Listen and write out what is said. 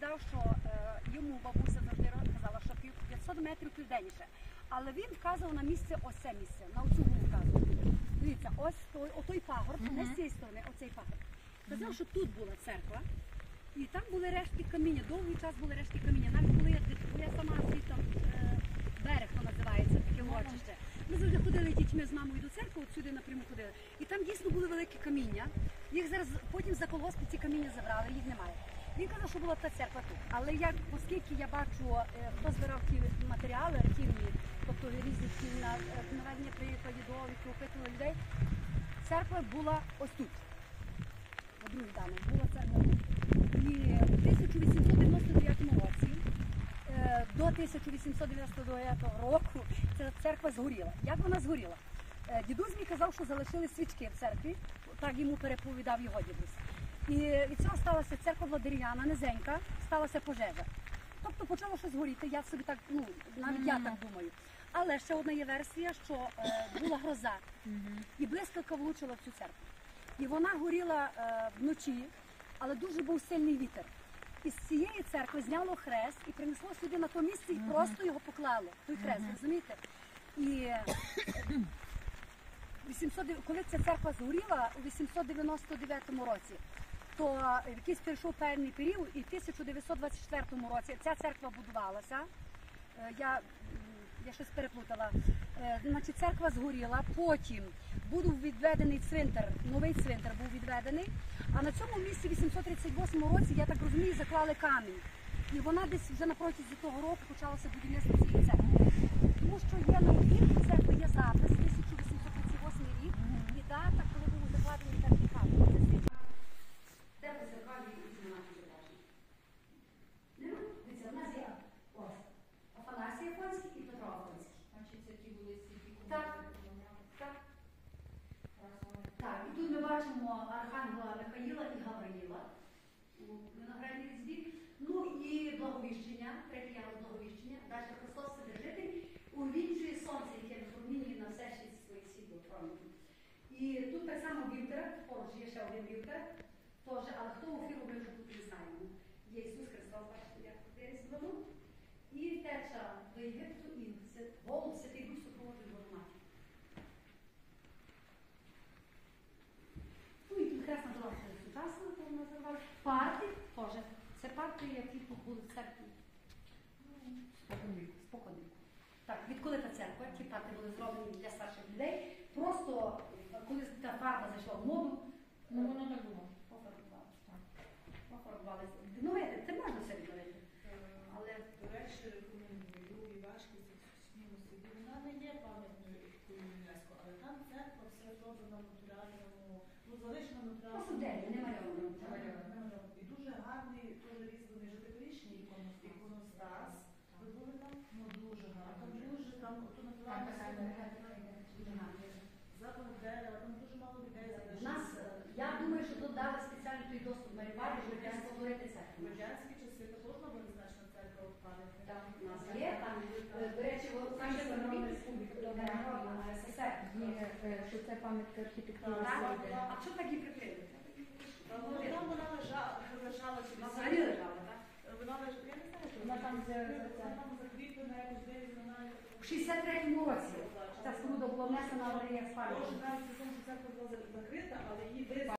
казав, що йому бабуся завжди казала, що 500 метрів південніше. Але він вказував на місце, ось це місце, на оцю гору вказував. Дивіться, ось той пагорб, не з цієї сторони, оцей пагорб. Казав, що тут була церква, і там були рештки каміння, довгий час були рештки каміння. Навіть коли я сама звідти, берег то називається, таке урочище. Ми завжди ходили дітьми з мамою до церкви, от сюди напряму ходили. І там дійсно були великі каміння. Їх зараз потім за колгоспи ці каміння забрали, їх немає. Він казав, що була та церква тут. Але оскільки я бачу, хто збирав ті матеріали архівні, тобто різні наведення приїхали, довідки, опитували людей, церква була ось тут. На другій даних була церква тут. І в 1899 році, до 1899 року, ця церква згоріла. Як вона згоріла? Дідусь мій казав, що залишили свічки в церкві, так йому переповідав його дідусь. І від цього сталася церква була дерев'яна, низенька, сталася пожежа. Тобто почало щось горіти, я собі так, навіть я так думаю. Але ще одна є версія, що була гроза, і блискавка влучила в цю церкву. І вона горіла вночі, але дуже був сильний вітер. І з цієї церкви зняло хрест і принесло сюди на то місце і просто його поклало, той хрест, розумієте? І коли ця церква згоріла у 899 році, то якийсь прийшов певний період, і в 1924 році ця церква будувалася. Я щось переплутала. Значить, церква згоріла, потім був відведений цвинтар, новий цвинтар був відведений, а на цьому місці в 838 році, я так розумію, заклали камінь. І вона десь вже на протязі того року почалося будівництво цієї церкви. Тому що є на будівлі церкви, є запис, 1838 рік, і дата, коли був закладений перший камінь. Де по зеркалі і ці наші зображення? Нема? Дивіться, в нас є ось Афанасій Афонський і Петро Афонський. Значить, це ті були світі. Так, так. Так, і тут ми бачимо Архангела Михаїла і Гавриїла у виноградній різьбі. Ну і Благовіщення, третій ярус Благовіщення, далі Христос Вседержитель, увінчує сонце, яке випромінює на все своє світло промінь. І тут так само вівтар, поруч є ще один вівтар, але хто у фіру ми вже тут не знаємо. Є Ісус Христос, бачите, як тут різдвоно. І теча до Єгипту, і голуб Святий Дух супроводжує Божу Матір. Ну і тут хресна дорога сучасна, то називають. Парти теж. Це парти, які тут були в церкві. Споконвіку. Так, відколи та церква, ті парти були зроблені для старших людей. Просто, коли та фарба зайшла в моду, Воно так було. Пофарбувалися. Відновити, це можна все відновити. Але, до речі, рекомендую і важко сусідньому собі. Вона не є пам'ятною ЮНЕСКО, але там церква все зроблено в натуральному, залишено в натуральному. Просто день, не мальовано. І дуже гарний, дуже різний житомирічний іконостас. Ви були там? Ну, дуже гарно. Дуже там, ото натуральне запах дерева, там дуже мало людей залишилося. Я думаю, що тут дали спеціально той доступ на рибарі, щоб я створити церкву. В радянські часи також була визначена церква в пам'яті. Так, у нас є, там, до речі, в Українській Республіці, Народна СССР, Що це пам'ятка архітектури. А що так її прикрили? Там вона лежала чи Вона взагалі лежала, так? Вона лежала, я не знаю, що Вона там закріплена якось десь, вона... У 63-му році ця споруда була внесена в реєстр Може, пам'ятки. навіть у тому, що церква була